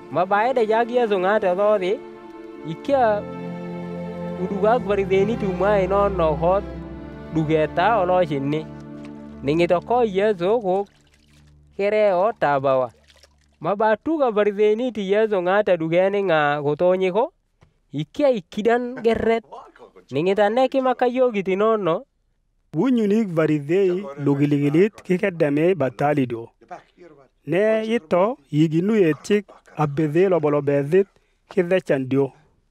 Ma baada ya Yesu ng'ate dhodi ikia uduga barideni tumwa ino hot dugeta olo shinni ningito ko Yesu ko kereo tabawa ma batuga barideni ti Yesu ng'ate dugeni nga gotonyi ko ikia ikidan gerret ningita neki makayogi tinono wunyunik baridei lugiligilit kikedame batalido ne ito yiginu etik abedhe lobolobedhit kidhechandio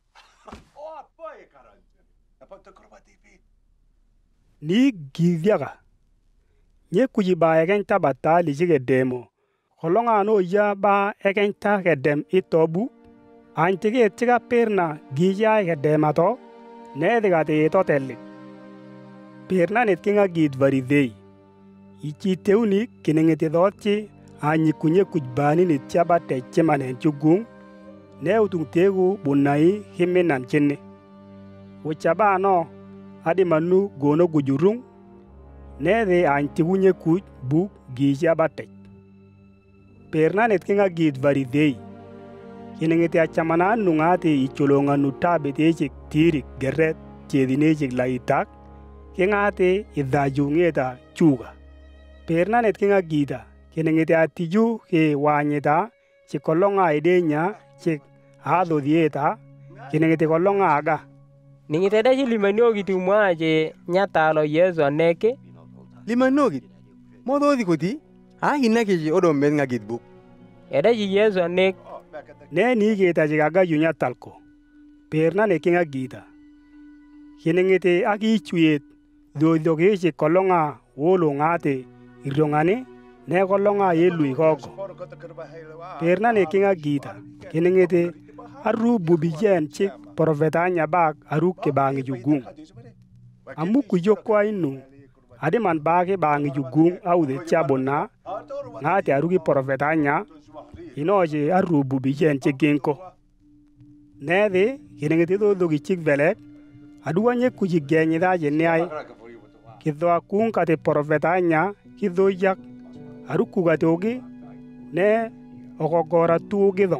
ni gidyaga nye kujiba egenta batali jigedemo kolonga no ya ba egenta gedem itobu antige tiga perna gija gedema to ne digate to telli perna net kinga gid varidei ichi teuni kinengete dochi anyi kunye kujbani ni tiaba te chemanen chugung ne utung tegu bunai himinan chenne uchaba no adi manu gono gujurung ne de anti unye kuj bu gija bate perna net kinga gid varidei kinengete achamana nungate icholonga nutabe teche tiri geret chedinechik laitak kingate idhajungeta chuga perna net kinga gida kinengete atiju ke wanyeta chikolonga idenya chik ado dieta kinengete kolonga aga ningite da limanyogi tumwa je nyatalo Yesu aneke limanyogi modo dikoti inake je odo men nga gidbu eda ji Yesu anek ne ni geta jigaga yunya talko perna ne kinga gida kinengete aki chuet do ge je kolonga wolo ngate irongane ne kolonga yelui gogo perna ne kinga gida kinengete aru bubijen chik profeta nyabak aru ke bangi jugung amu kujokwa inu adiman bage bangi jugung au de chabona ngate aru ki profeta nya inoje aru bubijen chikinko nede kinengete do gi chik velek aduanye kujigenyi da je nyai kidho akung kate profeta nya kidho yak aru kugate ogi ne ogogora tu gidon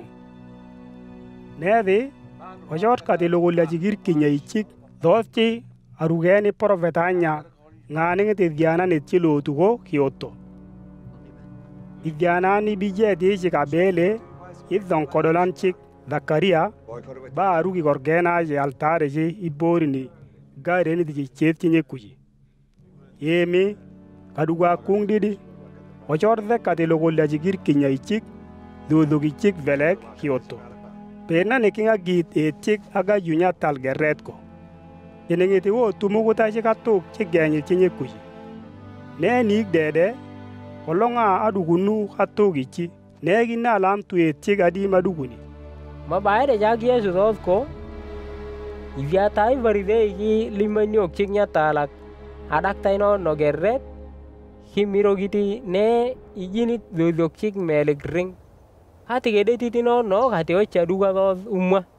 nede ojot kate logolla jigir kinya ichik dosti arugeni profeta nya ngane ngete diana ne chilo tugo kioto idiana ni bije de jikabele idon kodolan chik Zakaria ba arugi gorgena je altare je iborini gare ni di chettinye kuji yemi kaduga kungdidi ojorde kate logolla jigir kinya ichik dodogi chik velek kioto perna ne kinga git etik aga yunya tal gerret ko yenengete wo tumuguta jikatok chigenye chinye kuji ne nik dede kolonga adugunu katogichi ne gina lam tu etik adi maduguni ma baada ya Yesu dodko iviatai varidei ki limanyok chik nyatalak adaktai no gerret himirogiti ne ijini dodok chik melik ring hati gede titino no hati ocha duga umma